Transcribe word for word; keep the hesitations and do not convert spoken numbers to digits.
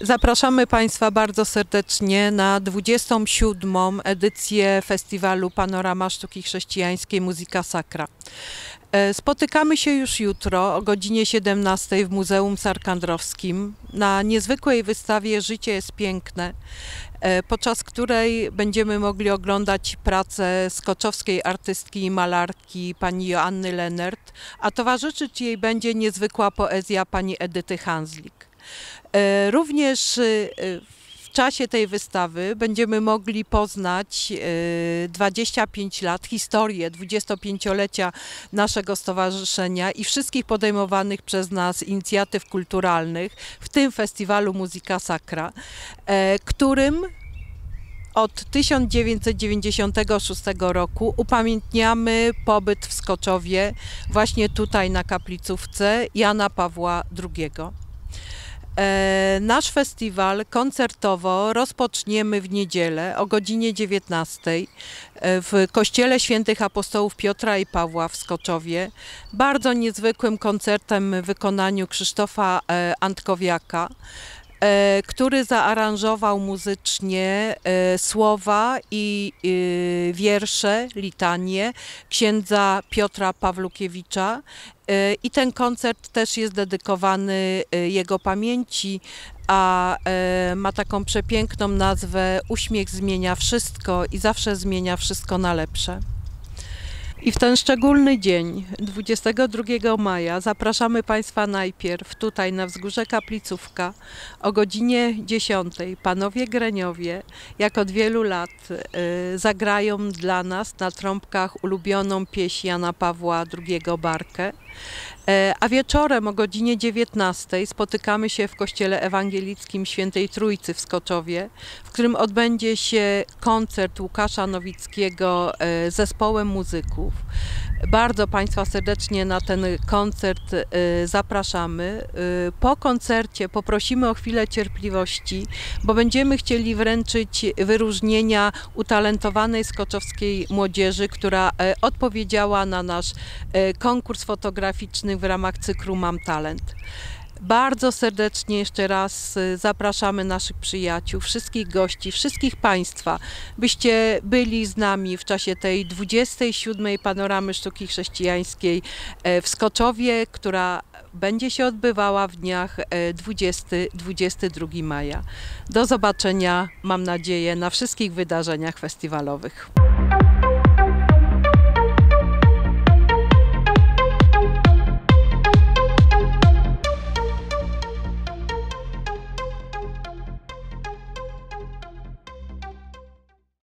Zapraszamy Państwa bardzo serdecznie na dwudziestą siódmą edycję festiwalu Panorama Sztuki Chrześcijańskiej Muzyka Sacra. Spotykamy się już jutro o godzinie siedemnastej w Muzeum Sarkandrowskim na niezwykłej wystawie Życie jest piękne, podczas której będziemy mogli oglądać pracę skoczowskiej artystki i malarki pani Joanny Lennert, a towarzyszyć jej będzie niezwykła poezja pani Edyty Hanslik. Również w czasie tej wystawy będziemy mogli poznać dwadzieścia pięć lat, historię dwudziestopięciolecia naszego stowarzyszenia i wszystkich podejmowanych przez nas inicjatyw kulturalnych, w tym festiwalu Muzyka Sacra, którym od tysiąc dziewięćset dziewięćdziesiątego szóstego roku upamiętniamy pobyt w Skoczowie, właśnie tutaj na kaplicówce Jana Pawła drugiego. Nasz festiwal koncertowo rozpoczniemy w niedzielę o godzinie dziewiętnastej w Kościele Świętych Apostołów Piotra i Pawła w Skoczowie. Bardzo niezwykłym koncertem w wykonaniu Krzysztofa Antkowiaka, który zaaranżował muzycznie słowa i wiersze, litanie księdza Piotra Pawlukiewicza. I ten koncert też jest dedykowany jego pamięci, a ma taką przepiękną nazwę Uśmiech zmienia wszystko i zawsze zmienia wszystko na lepsze. I w ten szczególny dzień, dwudziestego drugiego maja, zapraszamy Państwa najpierw tutaj na wzgórze Kaplicówka o godzinie dziesiątej. Panowie Greniowie, jak od wielu lat, y, zagrają dla nas na trąbkach ulubioną pieśń Jana Pawła drugiego Barkę. A wieczorem o godzinie dziewiętnastej spotykamy się w Kościele Ewangelickim Świętej Trójcy w Skoczowie, w którym odbędzie się koncert Łukasza Nowickiego z zespołem muzyków. Bardzo Państwa serdecznie na ten koncert zapraszamy. Po koncercie poprosimy o chwilę cierpliwości, bo będziemy chcieli wręczyć wyróżnienia utalentowanej skoczowskiej młodzieży, która odpowiedziała na nasz konkurs fotograficzny w ramach cyklu Mam Talent. Bardzo serdecznie jeszcze raz zapraszamy naszych przyjaciół, wszystkich gości, wszystkich Państwa, byście byli z nami w czasie tej dwudziestej siódmej Panoramy Sztuki Chrześcijańskiej w Skoczowie, która będzie się odbywała w dniach dwudziestego do dwudziestego drugiego maja. Do zobaczenia, mam nadzieję, na wszystkich wydarzeniach festiwalowych.